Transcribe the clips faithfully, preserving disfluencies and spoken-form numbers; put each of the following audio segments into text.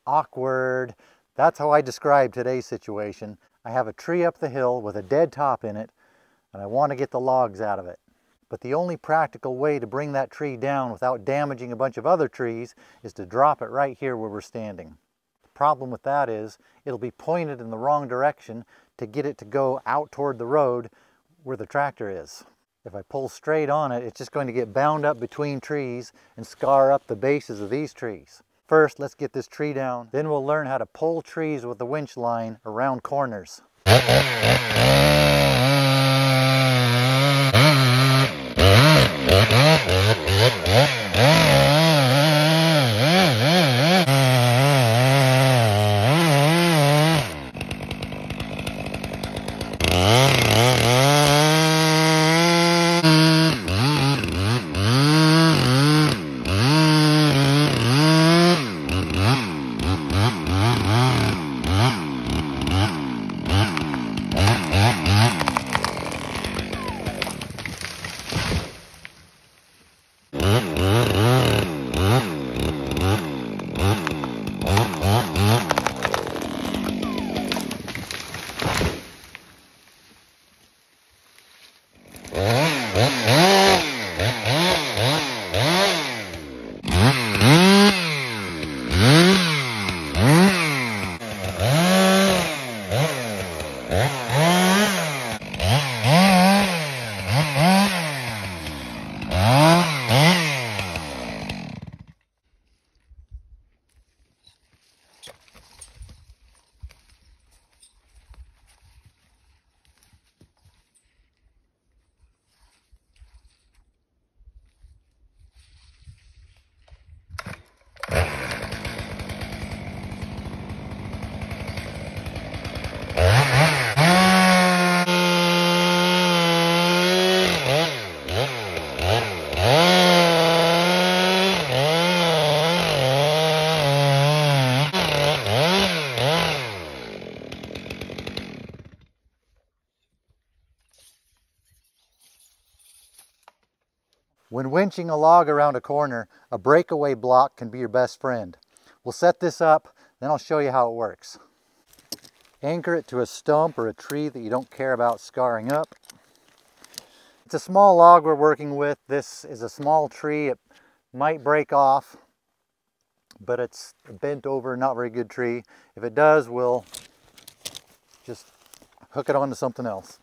awkward. That's how I describe today's situation. I have a tree up the hill with a dead top in it, and I want to get the logs out of it. But the only practical way to bring that tree down without damaging a bunch of other trees is to drop it right here where we're standing. The problem with that is it'll be pointed in the wrong direction to get it to go out toward the road where the tractor is. If I pull straight on it, it's just going to get bound up between trees and scar up the bases of these trees. First, let's get this tree down. Then we'll learn how to pull trees with the winch line around corners. When winching a log around a corner, a breakaway block can be your best friend. We'll set this up, then I'll show you how it works. Anchor it to a stump or a tree that you don't care about scarring up. It's a small log we're working with. This is a small tree. It might break off, but it's a bent over, not very good tree. If it does, we'll just hook it onto something else.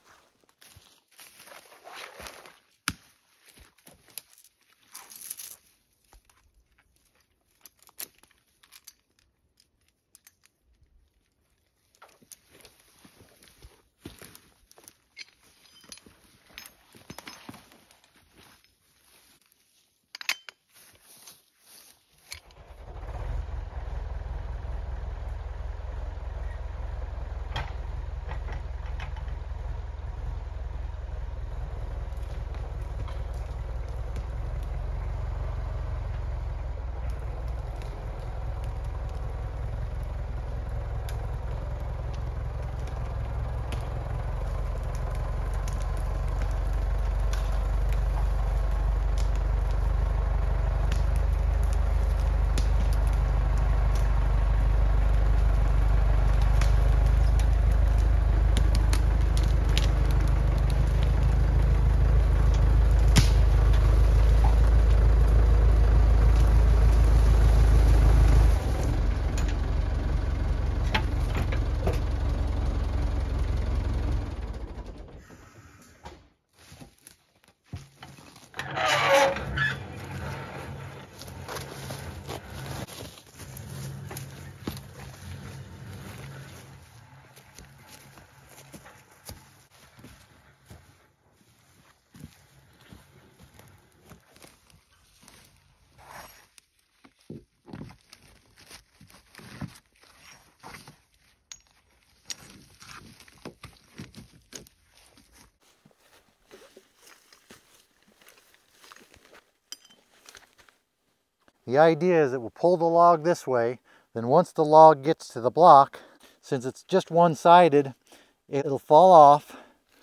The idea is that we'll pull the log this way, then once the log gets to the block, since it's just one-sided, it'll fall off,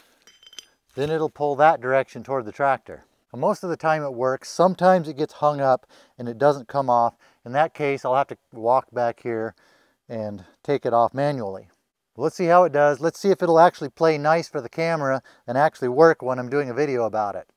then it'll pull that direction toward the tractor. Now, most of the time it works. Sometimes it gets hung up and it doesn't come off, In that case, I'll have to walk back here and take it off manually. Let's see how it does. Let's see if it'll actually play nice for the camera and actually work when I'm doing a video about it.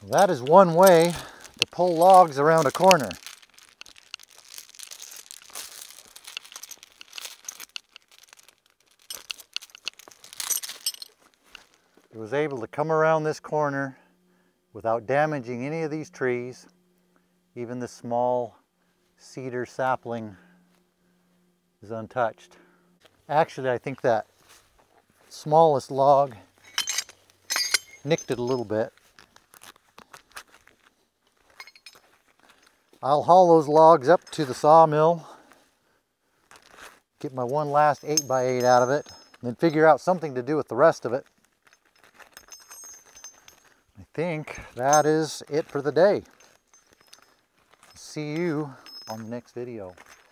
That is one way to pull logs around a corner. It was able to come around this corner without damaging any of these trees. Even the small cedar sapling is untouched. Actually, I think that smallest log nicked it a little bit. I'll haul those logs up to the sawmill, get my one last eight by eight out of it, and then figure out something to do with the rest of it. I think that is it for the day. See you on the next video.